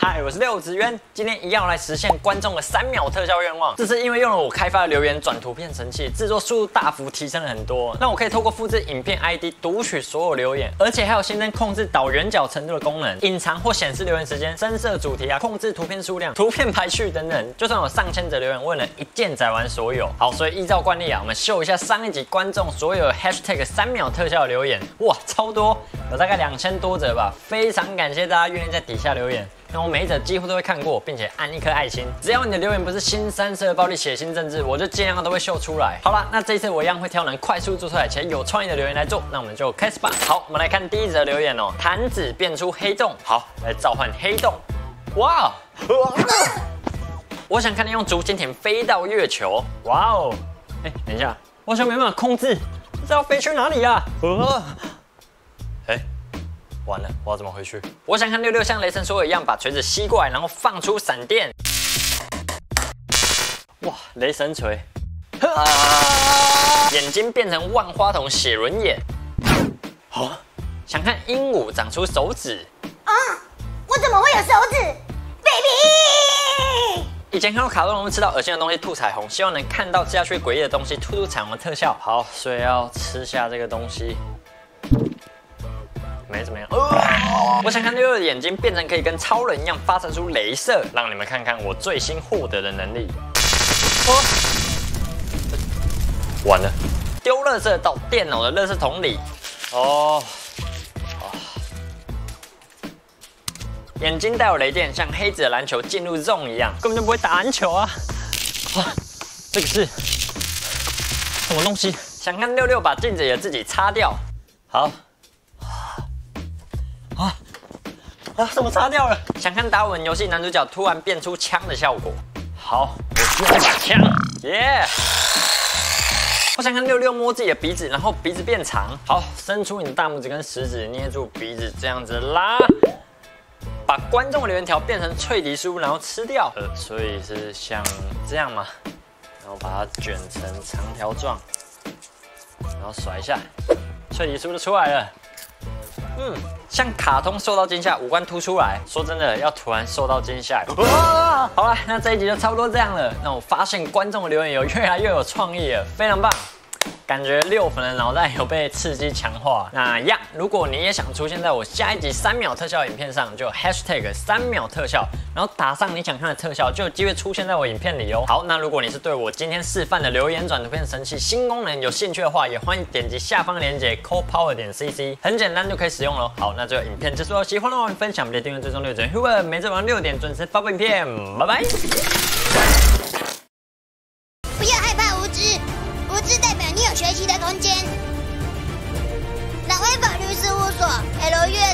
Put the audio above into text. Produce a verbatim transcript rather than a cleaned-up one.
嗨，我是六子渊，今天一样来实现观众的三秒特效愿望。这是因为用了我开发的留言转图片神器，制作速度大幅提升了很多。那我可以透过复制影片 I D 读取所有留言，而且还有新增控制导圆角程度的功能，隐藏或显示留言时间、深色主题啊，控制图片数量、图片排序等等。就算有上千则留言，我也能一键载完所有。好，所以依照惯例啊，我们秀一下上一集观众所有 hashtag 三秒特效的留言，哇，超多，有大概两千多则吧。非常感谢大家愿意在底下留言。那我每一则几乎都会看过，并且按一颗爱心。只要你的留言不是新三色暴力血腥政治，我就尽量都会秀出来。好啦，那这一次我一样会挑能快速做出来且有创意的留言来做。那我们就开始吧。好，我们来看第一则留言哦。弹指变出黑洞，好，来召唤黑洞。哇，我想看你用竹蜻蜓飞到月球。哇哦，哎，等一下，我好像没办法控制，不知道飞去哪里啊？哎。完了，我要怎么回去？我想看六六像雷神说的一样，把锤子吸过来，然后放出闪电。哇，雷神锤！啊、眼睛变成万花筒写轮眼。好、哦，想看鹦鹉长出手指。 啊，我怎么会有手指 ？baby！ 以前看到卡通人物吃到恶心的东西吐彩虹，希望能看到吃下去诡异的东西吐出彩虹的特效。好，所以要吃下这个东西。没怎么样、呃，我想看六六的眼睛变成可以跟超人一样发射出雷射，让你们看看我最新获得的能力。哦，完了，丢垃圾到电脑的垃圾桶里。哦，哦眼睛带有雷电，像黑子的篮球进入 zone 一样，根本就不会打篮球啊！哇，这个是什么东西？想看六六把镜子里的自己擦掉。好。啊啊！怎么擦掉了？想看打稳游戏男主角突然变出枪的效果。好，我需要把枪，耶！ Yeah! 我想看六六摸自己的鼻子，然后鼻子变长。好，伸出你的大拇指跟食指，捏住鼻子，这样子拉。把观众的留言条变成脆皮酥，然后吃掉。呃，所以是像这样嘛，然后把它卷成长条状，然后甩一下，脆皮酥就出来了。 嗯，像卡通受到惊吓，五官凸出来。说真的，要突然受到惊吓，哇！好了，那这一集就差不多这样了。那我发现观众的留言有越来越有创意了，非常棒。感觉六粉的脑袋有被刺激强化。那呀，如果你也想出现在我下一集三秒特效影片上，就 hashtag 三秒特效，然后打上你想看的特效，就有机会出现在我影片里哦。好，那如果你是对我今天示范的留言转图片神器新功能有兴趣的话，也欢迎点击下方链接 copower 点 cc， 很简单就可以使用了。好，那这个影片结束喽，喜欢的话分享，别订阅追踪六点 Huber， 每周晚上六点准时发布影片，拜拜。 不要害怕无知。 无知代表你有学习的空间。南威法律事务所 ，L 月